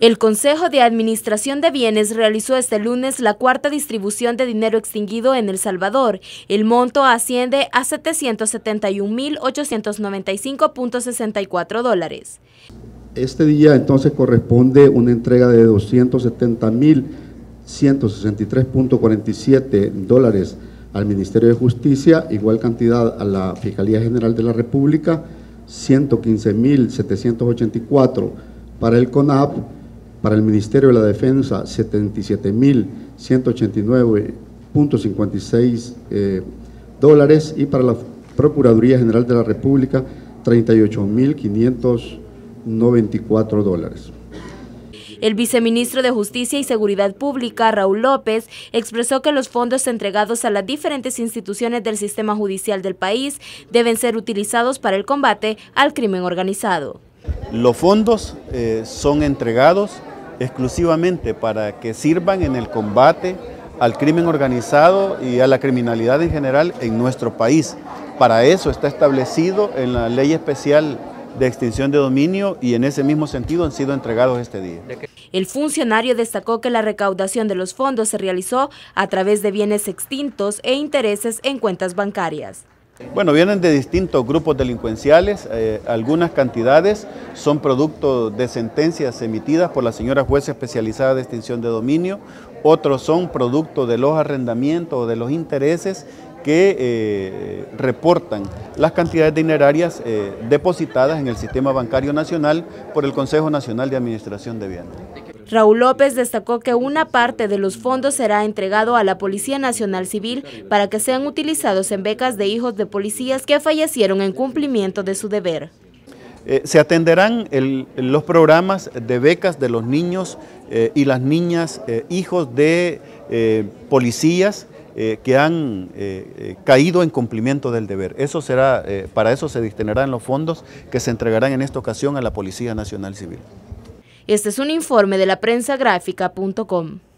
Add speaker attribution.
Speaker 1: El Consejo de Administración de Bienes realizó este lunes la cuarta distribución de dinero extinguido en El Salvador. El monto asciende a $771.895.64.
Speaker 2: Este día entonces corresponde una entrega de $270.163.47 al Ministerio de Justicia, igual cantidad a la Fiscalía General de la República, 115.784 para el CONAP, para el Ministerio de la Defensa, $77.189.56 y para la Procuraduría General de la República, $38.594.
Speaker 1: El viceministro de Justicia y Seguridad Pública, Raúl López, expresó que los fondos entregados a las diferentes instituciones del sistema judicial del país deben ser utilizados para el combate al crimen organizado.
Speaker 3: Los fondos son entregados exclusivamente para que sirvan en el combate al crimen organizado y a la criminalidad en general en nuestro país. Para eso está establecido en la Ley Especial de Extinción de Dominio y en ese mismo sentido han sido entregados este día.
Speaker 1: El funcionario destacó que la recaudación de los fondos se realizó a través de bienes extintos e intereses en cuentas bancarias.
Speaker 3: Bueno, vienen de distintos grupos delincuenciales, algunas cantidades son producto de sentencias emitidas por la señora jueza especializada de extinción de dominio, otros son producto de los arrendamientos o de los intereses que reportan las cantidades dinerarias depositadas en el Sistema Bancario Nacional por el Consejo Nacional de Administración de Bienes.
Speaker 1: Raúl López destacó que una parte de los fondos será entregado a la Policía Nacional Civil para que sean utilizados en becas de hijos de policías que fallecieron en cumplimiento de su deber.
Speaker 3: Se atenderán los programas de becas de los niños y las niñas hijos de policías que han caído en cumplimiento del deber. Eso será, para eso se destinarán los fondos que se entregarán en esta ocasión a la Policía Nacional Civil.
Speaker 1: Este es un informe de la prensagráfica.com.